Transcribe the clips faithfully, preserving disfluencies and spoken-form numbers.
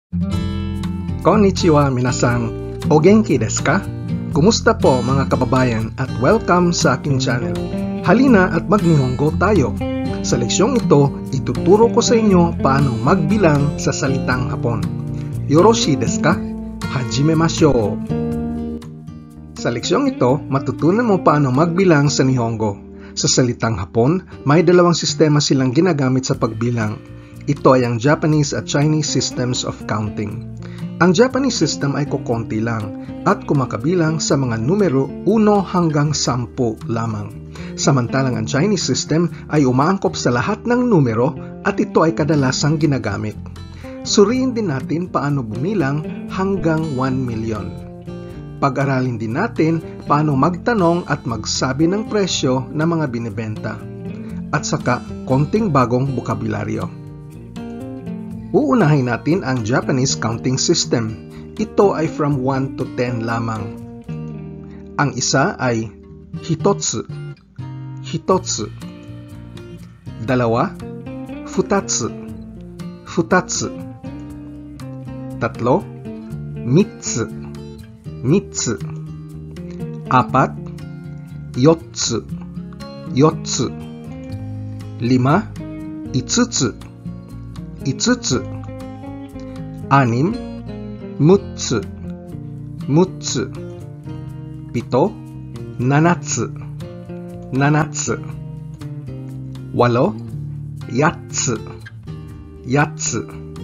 Konnichiwa minasan, o genki desu ka? Kumusta po mga kababayan at welcome sa aking channel. Halina at mag-Nihongo tayo. Sa leksyong ito, ituturo ko sa inyo paano magbilang sa salitang Hapon. Yoroshii desu ka? Hajimemashou! Sa leksyong ito, matutunan mo paano magbilang sa Nihongo. Sa salitang Hapon, may dalawang sistema silang ginagamit sa pagbilang. Ito ay ang Japanese at Chinese systems of counting. Ang Japanese system ay kukonti lang at kumakabilang sa mga numero uno hanggang sampu lamang. Samantalang ang Chinese system ay umaangkop sa lahat ng numero at ito ay kadalasang ginagamit. Suriin din natin paano bumilang hanggang one million. Pag-aralin din natin paano magtanong at magsabi ng presyo ng mga binibenta. At saka konting bagong bokabularyo. Uunahin natin ang Japanese counting system. Ito ay from one to ten lamang. Ang isa ay hitotsu, hitotsu. Dalawa, futatsu, futatsu. Tatlo, mitsu, mitsu. Apat, yotsu, yotsu. Lima, itsutsu, itsutsu. Anim, mutsu, mutsu. Pito, nanatsu, nanatsu. Walo, yatsu, yatsu.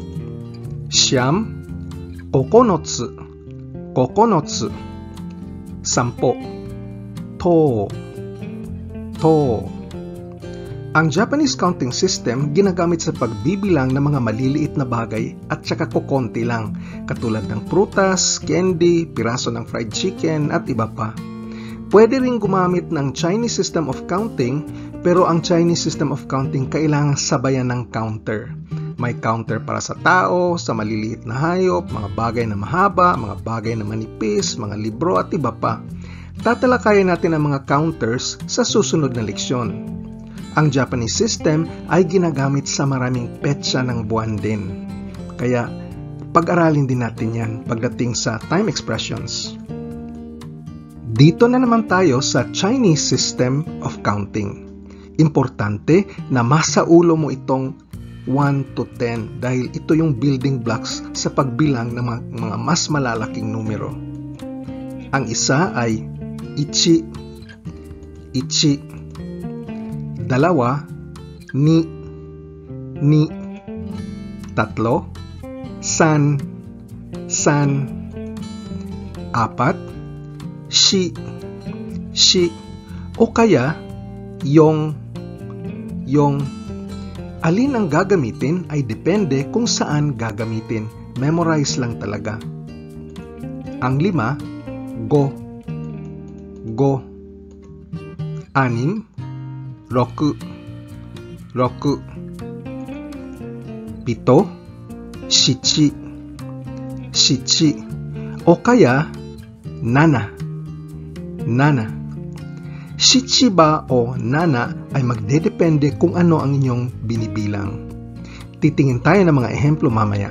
Siyam, kokonotsu, kokonotsu. Sampo, to, to. Ang Japanese counting system ginagamit sa pagbibilang ng mga maliliit na bagay at saka kukonti lang, katulad ng prutas, candy, piraso ng fried chicken at iba pa. Pwede rin gumamit ng Chinese system of counting, pero ang Chinese system of counting kailangan sabayan ng counter. May counter para sa tao, sa maliliit na hayop, mga bagay na mahaba, mga bagay na manipis, mga libro at iba pa. Tatalakayin natin ang mga counters sa susunod na leksyon. Ang Japanese system ay ginagamit sa maraming petsa ng buwan din. Kaya pag-aralin din natin yan pagdating sa time expressions. Dito na naman tayo sa Chinese system of counting. Importante na masaulo mo itong one to ten dahil ito yung building blocks sa pagbilang ng mga, mga mas malalaking numero. Ang isa ay ichi, ichi. Dalawa, ni, ni. Tatlo, san, san. Apat, shi, shi. O kaya, yong, yong. Alin ang gagamitin ay depende kung saan gagamitin. Memorize lang talaga. Ang lima, go, go. Anim, roku, roku. Pito, shichi, shichi. O kaya, nana, nana. Shichi ba o nana ay magdedepende kung ano ang inyong binibilang. Titingin tayo ng mga ehemplo mamaya.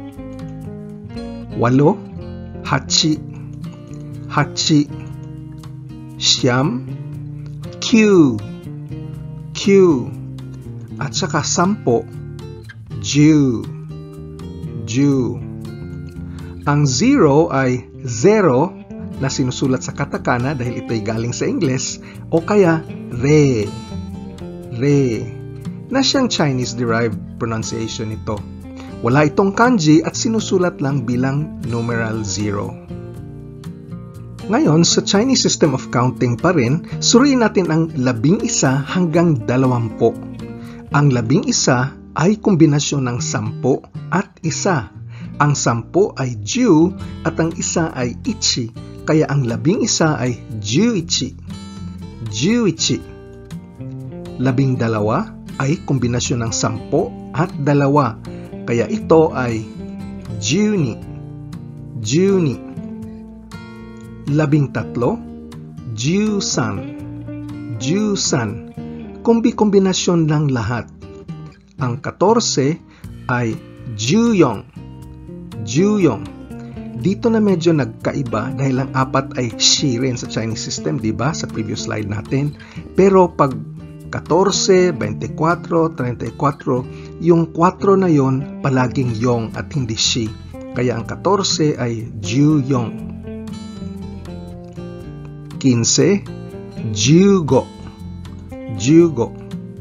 Walo, hachi, hachi. Siyam, kyu, Q. At saka sampo, ju, ju. Ang zero ay zero na sinusulat sa katakana dahil ito ay galing sa Ingles o kaya re, re na siyang Chinese-derived pronunciation ito. Wala itong kanji at sinusulat lang bilang numeral zero. Ngayon, sa Chinese system of counting pa rin, suriin natin ang labing isa hanggang dalawampu. Ang labing isa ay kombinasyon ng sampu at isa. Ang sampu ay ju at ang isa ay ichi, kaya ang labing isa ay juichi. Juichi. Labing dalawa ay kombinasyon ng sampu at dalawa, kaya ito ay juni. Juni. Labing tatlo, jusan, jusan. Kombi-kombinasyon lang lahat. Ang katorse ay juyong, juyong. Dito na medyo nagkaiba dahil ang apat ay shi rin sa Chinese system, di ba? Sa previous slide natin. Pero pag fourteen, twenty-four, thirty-four, yung four na yon palaging yong at hindi shi. Kaya ang fourteen ay juyong. fifteen, jugo. Jugo.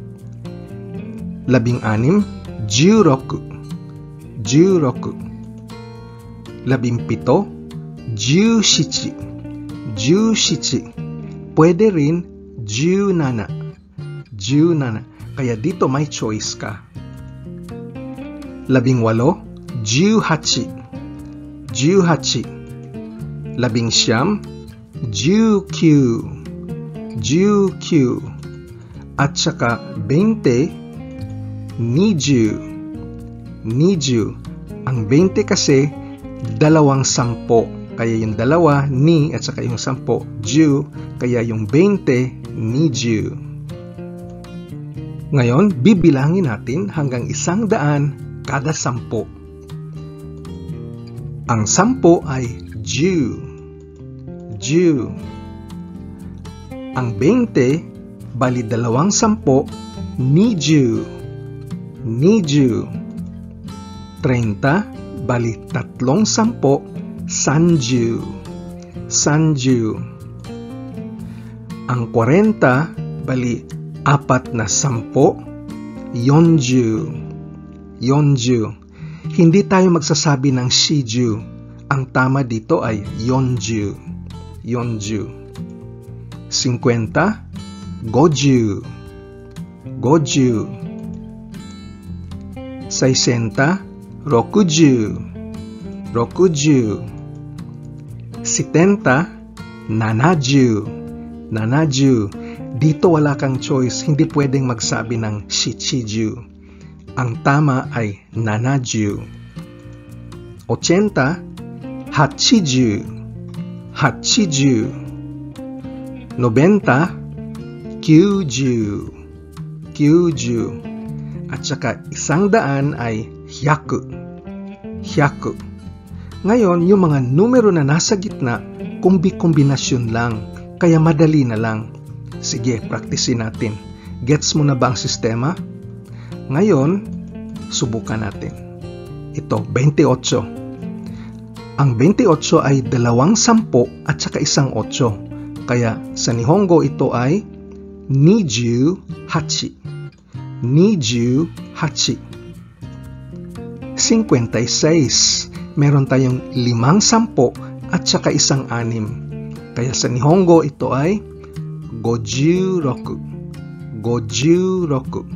Labing anim, juroku. Juroku. Labing pito, jushichi. Jushichi. Pwede rin junana. Junana. Kaya dito may choice ka. Labing walo, juhachi. Juhachi. Labing siyam, jukyu. Jukyu. At saka twenty, niju. Niju. Ang twenty kasi dalawang sampo. Kaya yung dalawa, ni, at saka yung sampo, ju. Kaya yung twenty, niju. Ngayon, bibilangin natin hanggang isang daan kada sampo. Ang sampo ay ju. Ju. Ang twenty, bali dalawang sampo, niju. Niju. thirty, bali tatlong sampo, sanju. Sanju. Ang forty, bali apat na sampo, yonju. Yonju. Hindi tayo magsasabi ng shiju. Ang tama dito ay yonju. Yonju. fifty, goju. Goju. sixty, rokuju. Rokuju. seventy, nanaju. Nanaju. Dito wala kang choice. Hindi pwedeng magsabi ng shichiju. Ang tama ay nanaju. eighty, hachiju. Hachiju. ninety, kyuju. Kyuju. At saka isang daan ay hyaku. Hyaku. Ngayon, yung mga numero na nasa gitna, kumbi-kombinasyon lang. Kaya madali na lang. Sige, praktisin natin. Gets mo na ba ang sistema? Ngayon, subukan natin. Ito, twenty-eight. Ang twenty-eight ay dalawang sampo at saka isang otso. Kaya sa Nihongo ito ay niju hachi. Niju hachi. fifty-six. Meron tayong limang sampo at saka isang anim. Kaya sa Nihongo ito ay gojuroku. Gojuroku.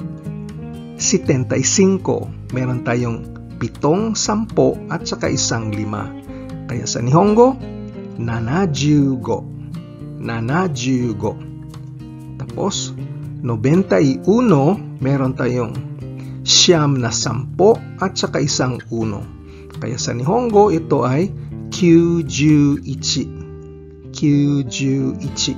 seventy-five. Meron tayong pitong sampo at saka isang lima. Kaya sa Nihongo, nanajugo. Nanajugo. Tapos, ninety-one, meron tayong siyam na sampo at saka isang uno. Kaya sa Nihongo, ito ay kyuju-ichi. Kyuju-ichi.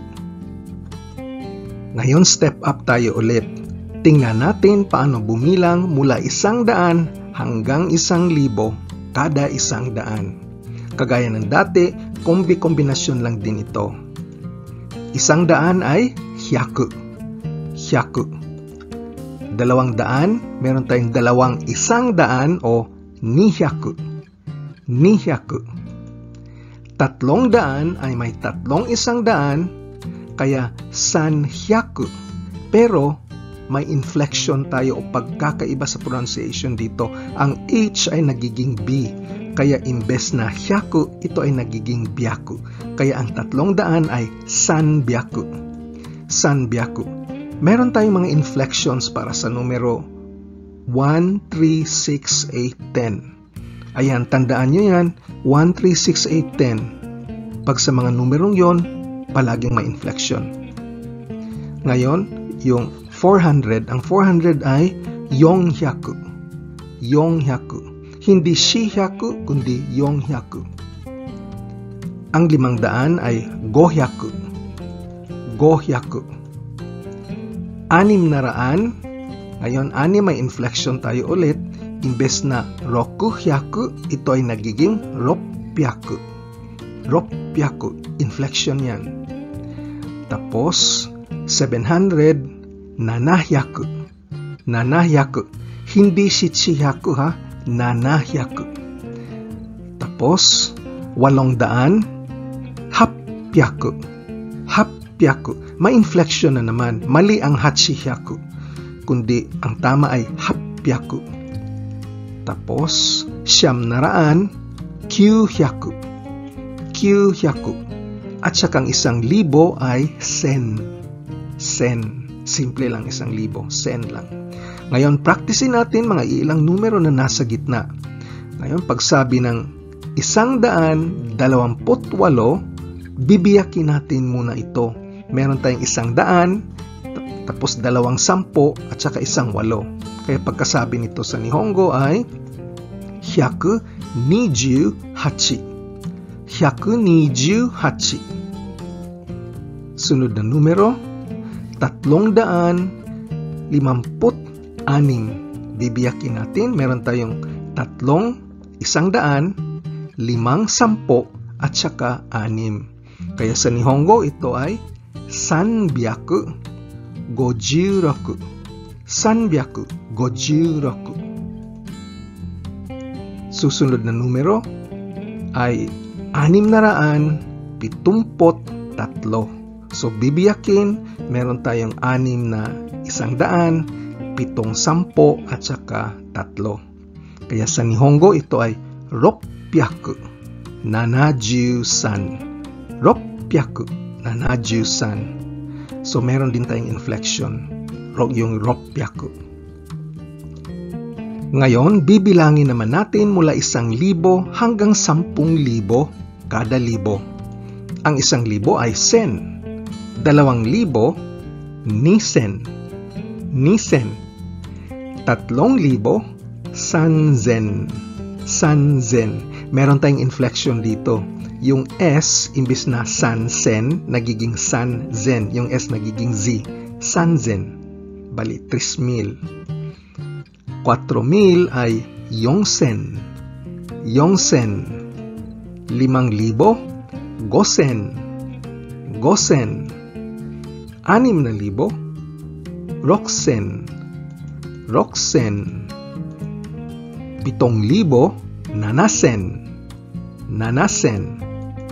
Ngayon, step up tayo ulit. Tingnan natin paano bumilang mula isang daan hanggang isang libo kada isang daan. Kagaya ng dati, kombi-kombinasyon lang din ito. Isang daan ay hyaku. Hyaku. Dalawang daan, meron tayong dalawang isang daan o nihyaku. Nihyaku. Tatlong daan ay may tatlong isang daan, kaya sanhyaku. Pero may inflection tayo o pagkakaiba sa pronunciation dito. Ang H ay nagiging B. Kaya imbes na hyaku, ito ay nagiging byaku. Kaya ang tatlong daan ay sanbyaku. Sanbyaku. Meron tayong mga inflections para sa numero one, three, six, eight, ten. Ayan, tandaan nyo yan. one, three, six, eight, ten. Pag sa mga numerong yon, palaging may inflection. Ngayon, yung four hundred, ang four hundred ay yonhyaku. Yonhyaku. Hindi shihyaku, kundi yonhyaku. Ang limang daan ay gohyaku. Gohyaku. Anim na raan. Ngayon, anim may inflection tayo ulit. imbes na rokuhyaku, ito ay nagiging ropyaku. Ropyaku, inflection yan. Tapos, seven hundred, nanahyaku. Nanahyaku, hindi shichihaku ha, nanahyaku. Tapos, walong daan, hapyaku. Hapyaku, may inflection na naman, mali ang hachihyaku. Kundi ang tama ay hapyaku. Tapos, siyam na raan, kyuhyaku. Kyuhyaku. At saka ang isang libo ay sen. Sen. Simple lang isang libo. Sen lang. Ngayon, practicein natin mga ilang numero na nasa gitna. Ngayon, pagsabi ng isang daan, dalawamput walo, bibiyakin natin muna ito. Meron tayong isang daan, tapos dalawang sampo at saka isang walo. Kaya pagkasabi nito sa Nihongo ay hyaku nijuu hachi. hyaku nijuu hachi. Sunod na numero, tatlong daan, limamput anim. Bibiyakin natin, meron tayong tatlong, isang daan, limang sampo at saka anim. Kaya sa Nihongo ito ay sanbyaku. Gojuraku. Sanbyaku. Gojuraku. Susunod na numero ay anim na raan, pitumpot tatlo. So, bibiyakin, meron tayong anim na isang daan, pitong sampo at saka tatlo. Kaya sa Nihongo ito ay ropyaku. Nanaju-san. Ropyaku. Nanaju-san. So, meron din tayong inflection, yung ropyaku. Ngayon, bibilangin naman natin mula isang libo hanggang sampung libo kada libo. Ang isang libo ay sen. Dalawang libo, nisen. Nisen. Tatlong libo, sanzen. Sanzen. Meron tayong inflection dito. Yung S, imbis na sansen, nagiging sanzen. Yung S nagiging Z. Sanzen. Bali, tres mil. Cuatro mil ay yongsen. Yongsen. Limang libo, gosen. Gosen. Anim na libo, roksen. Roksen. Pitong libo, nanasen. Nanasen.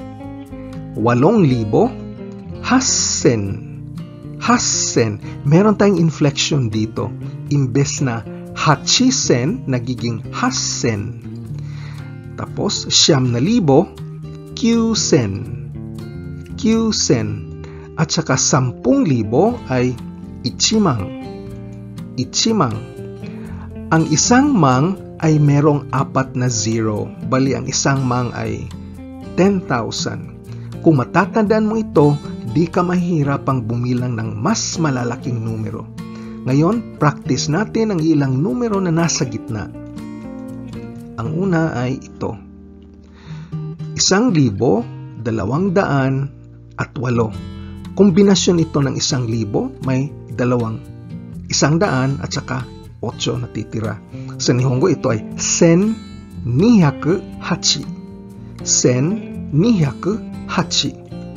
Walong libo, hassen. Hassen. Meron tayong inflection dito. Imbes na hachisen, nagiging hassen. Tapos, siyam na libo, kyusen. Kyusen. At saka sampung libo ay ichimang. Ichimang. Ang isang mang ay merong apat na zero. Bali, ang isang mang ay ten thousand. Kung matatandaan mo ito, di ka mahihirapang bumilang ng mas malalaking numero. Ngayon, practice natin ang ilang numero na nasa gitna. Ang una ay ito. Isang libo, dalawang daan, at walo. Kombinasyon ito ng isang libo, may dalawang isang daan at saka otso na titira. Sa Nihongo ito ay sen nihyaku hachi. Sen nihyaku hachi.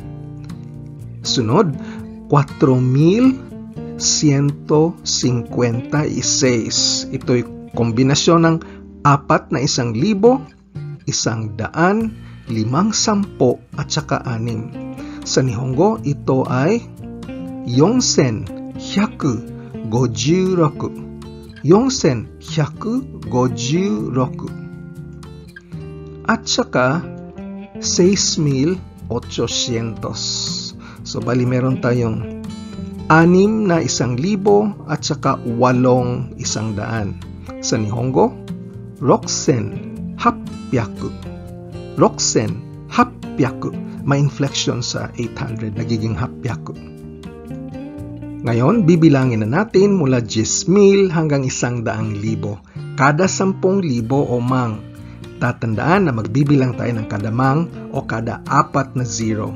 Sunod, cuatro mil ciento cincuenta y seis. Ito'y kombinasyon ng apat na isang libo, isang daan, limang sampo at saka anim. Sa Nihongo ito ay yongsen hyaku gojuroku. Yongsen hyaku gojuroku. At saka seis mil ochocientos. So bali meron tayong anim na isang libo at saka walong isang daan. Sa Nihongo, roksen hapyaku. Roksen hapyaku. May inflection sa eight hundred, nagiging hapyaku. Ngayon, bibilangin na natin mula diyes mil hanggang isang daang libo. Kada sampung libo o mang. Tatandaan na magbibilang tayo ng kada mang o kada apat na zero.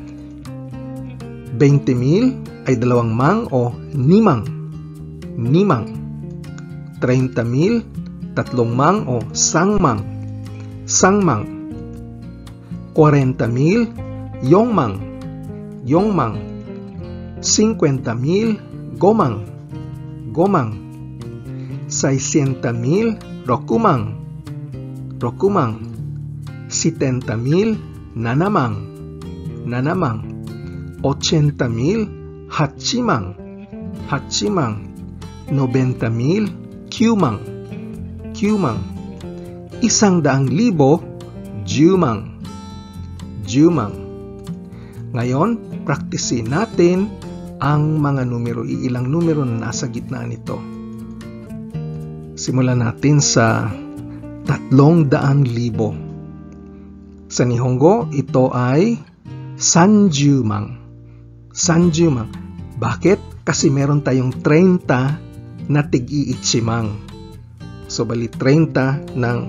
twenty mil ay dalawang mang o nimang. Nimang. thirty mil, tatlong mang o sangmang, sangmang. Cuarenta mil, yongmang, yongmang. Cincuenta mil, gomang, gomang. Seiscientos mil, rokumang, rokumang. Setenta mil, nanamang, nanamang. Ochenta mil, hachimang, hachimang. Noventa mil, kyumang, kyumang. Isang daang libo, jumang, jumang. Ngayon, praktisin natin ang mga numero, iilang numero na nasa gitna nito. Simulan natin sa tatlong daang libo. Sa Nihongo, ito ay sanjumang. Sanjumang. Bakit? Kasi meron tayong treinta na tig-iitsimang. So, bali treinta ng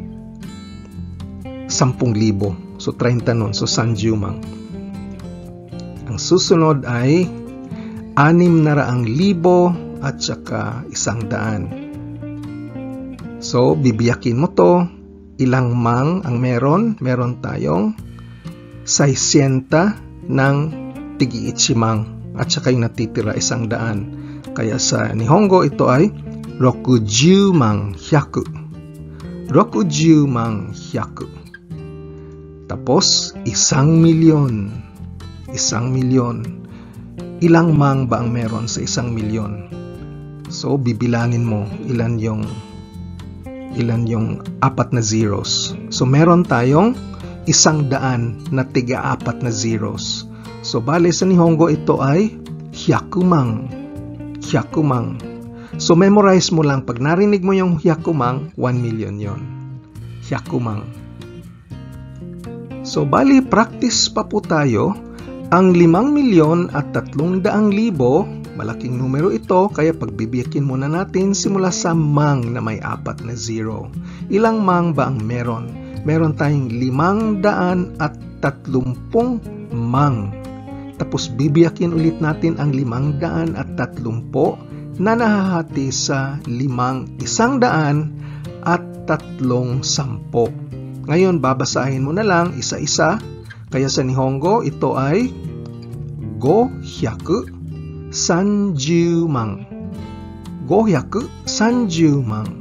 sampung libo. So, treinta nun. So, sanjumang. Ang susunod ay anim na raang libo at saka isang daan. So, bibiyakin mo to. Ilang mang ang meron? Meron tayong saisyenta ng tig-iitsimang at saka yung natitira isang daan. Kaya sa Nihongo ito ay rokujumang hyaku. Rokujumang hyaku. Tapos, isang milyon. Isang milyon. Ilang mang ba ang meron sa isang milyon? So, bibilangin mo ilan yung ilan yung apat na zeros. So, meron tayong isang daan na tiga-apat na zeros. So, bale sa Nihongo ito ay hyakumang. Hyakumang. So, memorize mo lang. Pag narinig mo yung hyakumang, one million yon. Hyakumang. So, bali, practice pa po tayo. Ang limang milyon at tatlong daang libo, malaking numero ito, kaya pagbibiyakin muna natin simula sa mang na may apat na zero. Ilang mang ba ang meron? Meron tayong limang daan at tatlumpung mang. Tapos bibiyakin ulit natin ang limang daan at tatlumpo na nahahati sa limang isang daan at tatlong sampo. Ngayon, babasahin mo na lang isa-isa. Kaya sa Nihongo, ito ay go hyaku sanjumang. go hyaku sanjumang.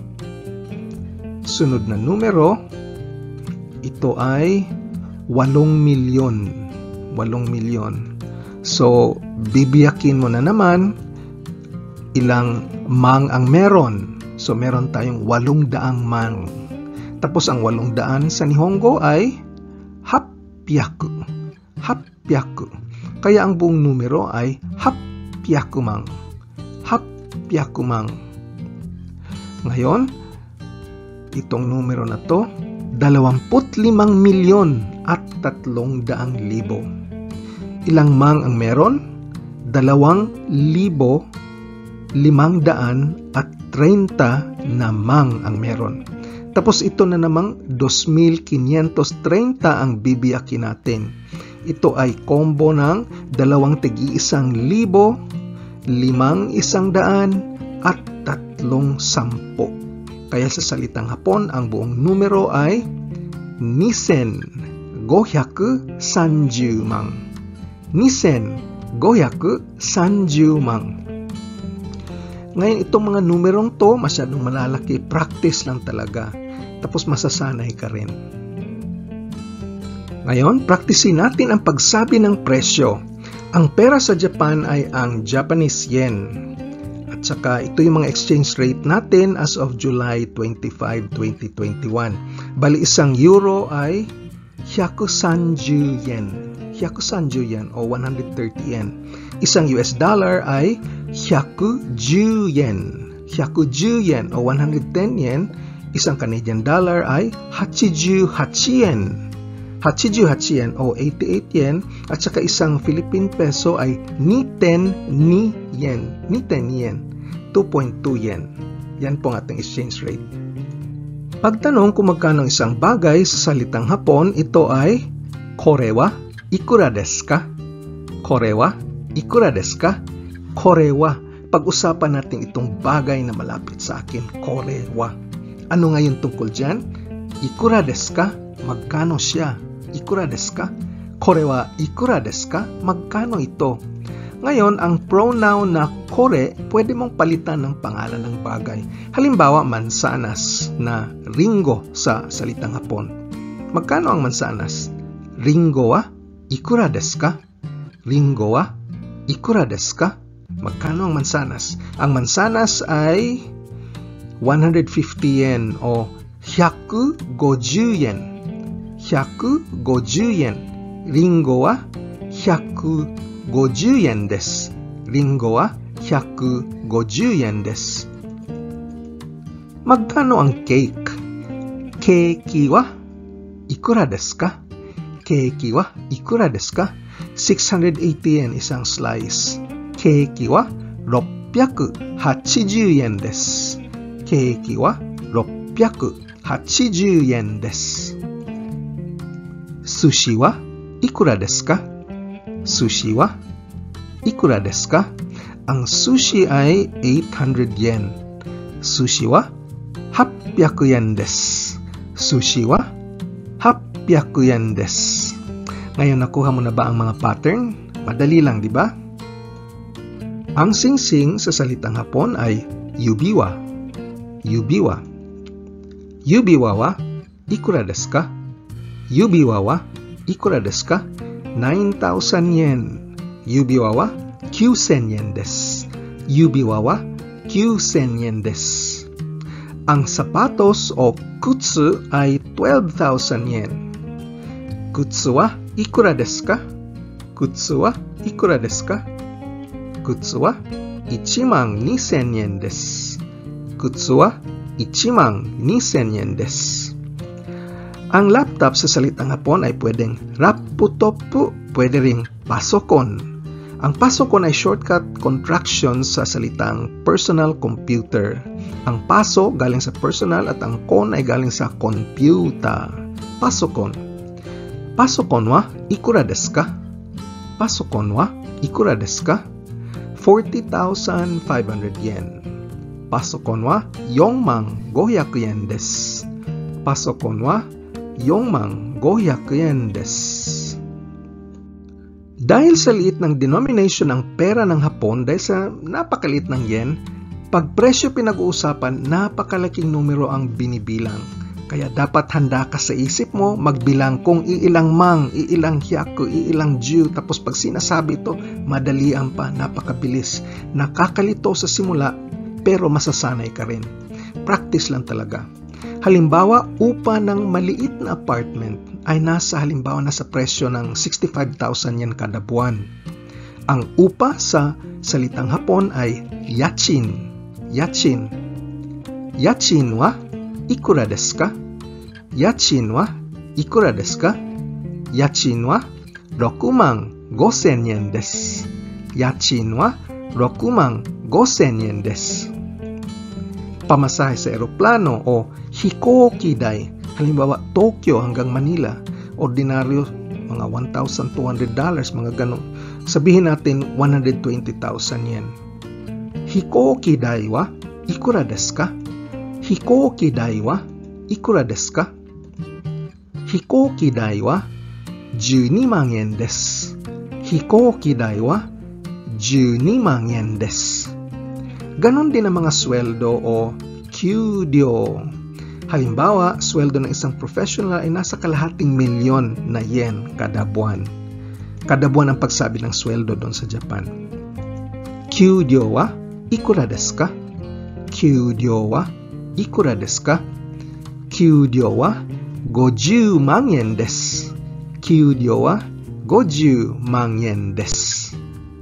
Sunod na numero, ito ay walong milyon. Walong milyon. So, bibiyakin mo na naman ilang mang ang meron. So, meron tayong walong daang mang. Tapos, ang walong daan sa Nihongo ay hapyaku. Hapyaku. Kaya ang buong numero ay hapyakumang. Hapyakumang. Ngayon, itong numero na to, dalawamput limang milyon at tatlong daang libo. Ilang mang ang meron? Dalawang libo, limang daan at treinta na mang ang meron. Tapos ito na namang dos mil quinientos treinta ang bibiyakin natin. Ito ay combo ng dalawang tigi-isang libo, limang isang daan, at tatlong sampo. Kaya sa salitang Hapon, ang buong numero ay nisen gohyaku sanjumang. Nisen gohyaku sanjumang. Ngayon, itong mga numerong to, masyadong malalaki. Practice lang talaga. Tapos masasanay ka rin. Ngayon, practicein natin ang pagsabi ng presyo. Ang pera sa Japan ay ang Japanese yen. At saka, ito yung mga exchange rate natin as of July twenty-fifth, twenty twenty-one. Bali, isang euro ay hyakusanju yen. Hyakusanju yen o one hundred thirty yen. Isang U S dollar ay hyakuju yen. Hyakuju yen o one hundred ten yen. Isang Canadian dollar ay hachijuhachi yen. hachijuhachi yen o eighty-eight yen. At saka isang Philippine peso ay niten ni yen. Niten yen. two point two yen. Yan po ang ating exchange rate. Pagtanong kung magkano isang bagay sa salitang Hapon, ito ay korewa ikura desu ka? Korewa ikura desu ka? Korewa. Pag-usapan natin itong bagay na malapit sa akin. Korewa. Ano ngayon tungkol dyan? Ikura desu ka? Magkano siya? Ikura desu ka? Kore wa ikura desu ka? Magkano ito? Ngayon, ang pronoun na kore, pwede mong palitan ng pangalan ng bagay. Halimbawa, mansanas na ringo sa salitang Hapon. Magkano ang mansanas? Ringo wa ikura desu ka? Ringo wa ikura desu ka? Magkano ang mansanas? Ang mansanas ay one hundred fifty yen o hyakugoju yen. hyakugoju yen. Ringo wa hyakugoju yen desu. Ringo wa hyakugoju yen desu. Magkano ang cake? Keiki wa ikura desu ka? Keiki wa ikura desu ka? six hundred eighty yen isang slice. Keiki wa six hundred eighty yen desu. Keiki wa six hundred eighty yen desu. Sushi wa ikura desu ka? Sushi wa ikura desu ka? Ang sushi ay eight hundred yen. Sushi wa eight hundred yen desu. Sushi wa eight hundred yen desu. Ngayon, nakuha mo na ba ang mga pattern? Madali lang, di ba? Ang singsing sa salitang Hapon ay yubiwa. Yubiwa. Yubiwa wa ikura desu ka? Yubiwa wa ikura desu ka? nine thousand yen. Yubiwa wa kyusen yen desu. Yubiwa wa kyusen yen desu. Ang sapatos o kutsu ay twelve thousand yen. Kutsu wa ikura desu ka? Kutsu wa ikura desu ka? Kutsu wa one man two千yen desu. Kutsu wa one man two千yen desu. Ang laptop sa salitang Hapon ay pwedeng rapputopu, pwede ring pasokon. Ang pasokon ay shortcut contraction sa salitang personal computer. Ang paso galing sa personal at ang kon ay galing sa computer. Pasokon. Pasokon wa ikura desu ka? Pasokon wa ikura desu ka? forty thousand five hundred yen. Pasokon wa four man five hundred yen desu. Pasokon wa four man five hundred yen desu. Dahil sa liit ng denomination ng pera ng Hapon, dahil sa napakaliit ng yen, pag presyo pinag-uusapan, napakalaking numero ang binibilang. Kaya dapat handa ka sa isip mo, magbilang kung iilang mang, iilang hyaku, iilang ju, tapos pag sinasabi ito, madalian pa, napakabilis. Nakakalito sa simula, pero masasanay ka rin. Practice lang talaga. Halimbawa, upa ng maliit na apartment ay nasa halimbawa nasa presyo ng sixty-five thousand yen kada buwan. Ang upa sa salitang Hapon ay yachin. Yachin. Yachin wa ikura desu ka? Yachin wa ikura desu ka? Yachin wa six man five千yen desu. Yachin wa six man five千yen desu. Pamasahe sa eroplano o hikoki dai, halimbawa Tokyo hanggang Manila, ordinaryo mga one thousand two hundred dollars, mga ganun. Sabihin natin one hundred twenty thousand yen. Hikoki dai wa ikura desu ka? Hikoki dai wa ikura desu ka? Hikoki dai wa twelve man yen desu. Hikoki dai wa twelve man yen desu. Ganon din ang mga sweldo o kyudyo. Halimbawa, sweldo ng isang professional ay nasa kalahating milyon na yen kada buwan. Kada buwan ang pagsabi ng sweldo doon sa Japan. Kyudyo wa ikura desu ka? Kyudyo wa ikura desu ka? Kyudyo wa fifty man yen desu. Kyudyo wa fifty man yen desu.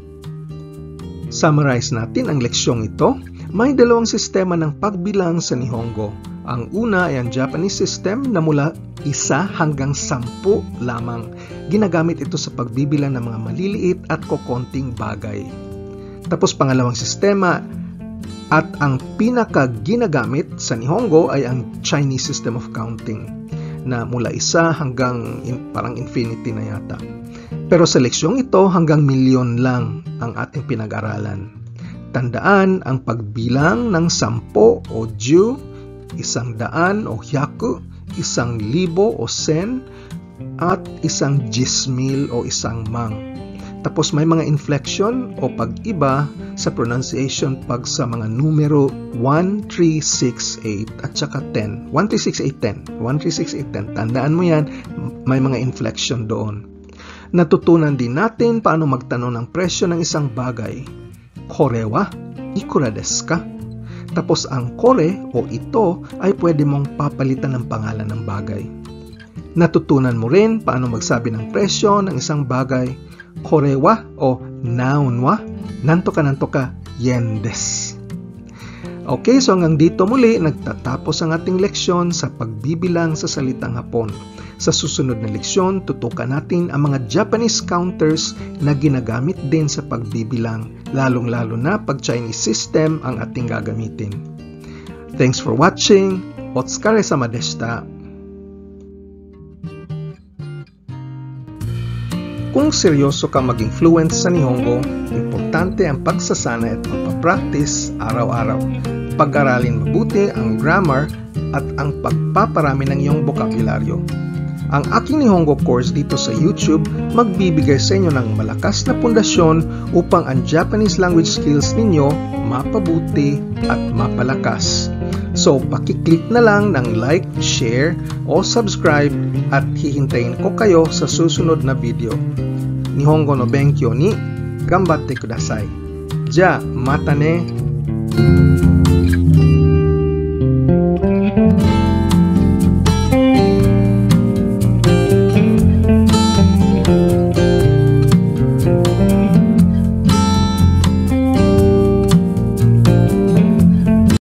Summarize natin ang leksyong ito. May dalawang sistema ng pagbilang sa Nihongo. Ang una ay ang Japanese system na mula isa hanggang sampu lamang. Ginagamit ito sa pagbibilang ng mga maliliit at kokonting bagay. Tapos pangalawang sistema at ang pinaka ginagamit sa Nihongo ay ang Chinese system of counting na mula isa hanggang in, parang infinity na yata. Pero sa leksyong ito hanggang milyon lang ang ating pinag-aralan. Tandaan, ang pagbilang ng sampo o ju isang daan o hyaku, isang libo o sen, at isang jismil o isang mang. Tapos may mga inflection o pag-iba sa pronunciation pag sa mga numero one, three, six, eight at saka ten. one, three, six, eight, ten. one, three, six, eight, ten. Tandaan mo yan, may mga inflection doon. Natutunan din natin paano magtanong ng presyo ng isang bagay. Kore wa ikura desu ka? Tapos ang kore o ito ay pwede mong papalitan ng pangalan ng bagay. Natutunan mo rin paano magsabi ng presyo ng isang bagay. Kore wa o noun wa nanto ka nanto ka yen desu. Okay, so hanggang dito muli nagtatapos ang ating leksyon sa pagbibilang sa salitang Hapon. Sa susunod na leksyon, tutukan natin ang mga Japanese counters na ginagamit din sa pagbibilang, lalong-lalo na pag Chinese system ang ating gagamitin. Thanks for watching. Otsukare-sama deshita. Kung seryoso ka maging fluent sa Nihongo, importante ang pagsasanay at pagpapractice araw-araw. Pag-aralin mabuti ang grammar at ang pagpaparami ng iyong bokabularyo. Ang aking Nihongo course dito sa YouTube magbibigay sa inyo ng malakas na pundasyon upang ang Japanese language skills ninyo mapabuti at mapalakas. So, pakiclick na lang ng like, share, o subscribe at hihintayin ko kayo sa susunod na video. Nihongo no benkyou ni gambatte kudasai. Ja, mata ne!